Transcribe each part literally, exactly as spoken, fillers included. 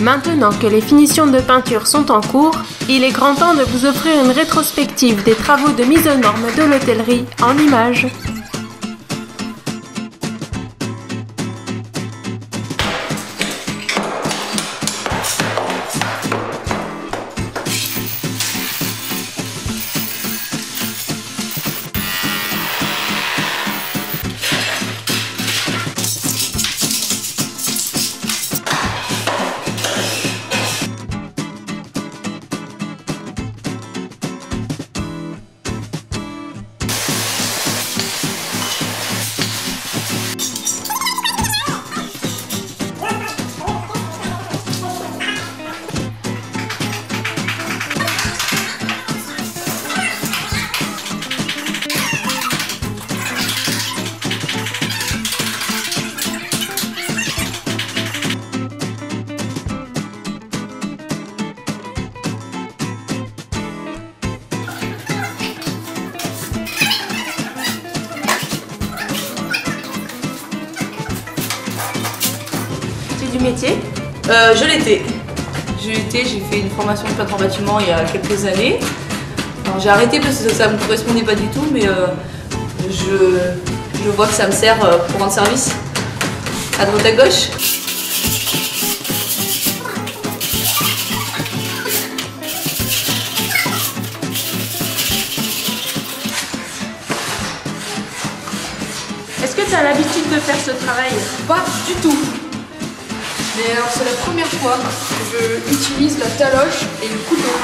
Maintenant que les finitions de peinture sont en cours, il est grand temps de vous offrir une rétrospective des travaux de mise aux normes de l'hôtellerie en images. Du métier euh, Je l'étais. Je l'étais, j'ai fait une formation de peintre en bâtiment il y a quelques années. J'ai arrêté parce que ça ne me correspondait pas du tout, mais euh, je, je vois que ça me sert pour rendre service à droite à gauche. Est-ce que tu as l'habitude de faire ce travail? Pas du tout. Mais alors c'est la première fois que j'utilise la taloche et le couteau.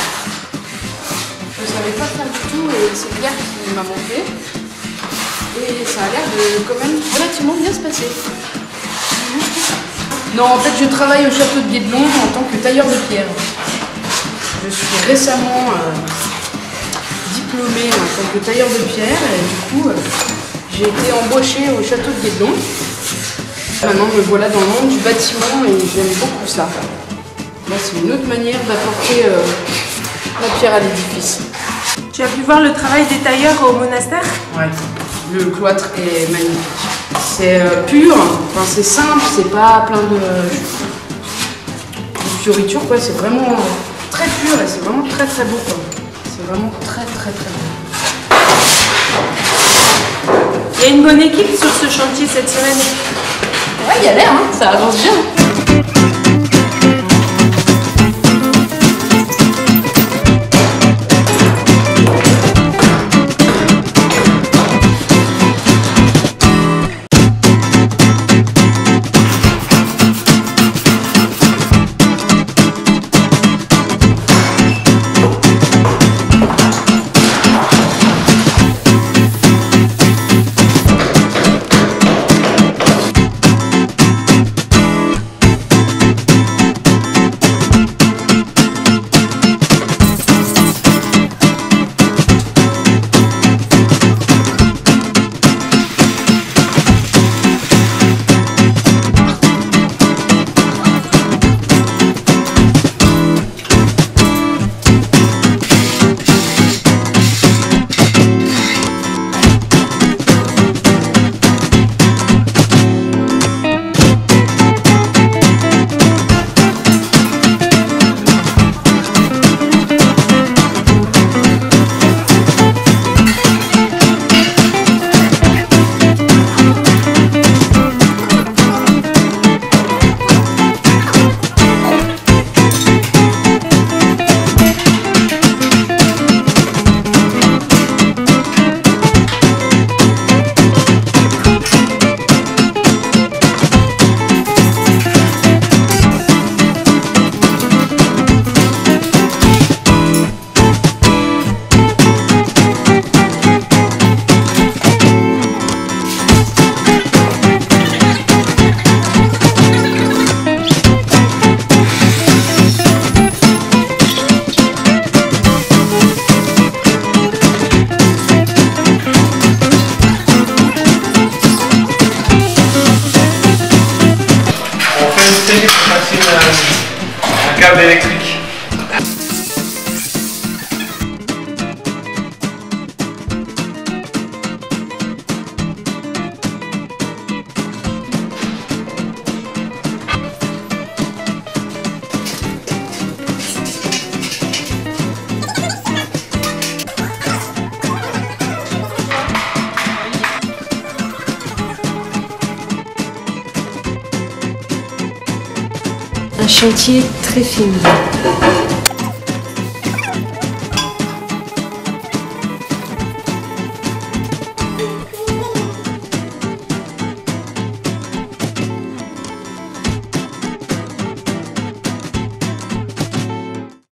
Je ne savais pas faire du tout et c'est clair qu'il m'a manqué. Et ça a l'air de quand même relativement bien se passer. Non, en fait je travaille au château de Guédelon en tant que tailleur de pierre. Je suis récemment euh, diplômée en tant que tailleur de pierre et du coup euh, j'ai été embauchée au château de Guédelon. Maintenant me voilà dans le monde du bâtiment et j'aime beaucoup ça. Là c'est une autre manière d'apporter euh, la pierre à l'édifice. Tu as pu voir le travail des tailleurs au monastère? Ouais, le cloître est magnifique. C'est euh, pur, enfin, c'est simple, c'est pas plein de, de fioritures quoi, c'est vraiment euh, très pur et c'est vraiment très très beau quoi. C'est vraiment très très très beau. Il y a une bonne équipe sur ce chantier cette semaine. Ouais, il y a l'air, hein, ça avance bien. chantier très féminin.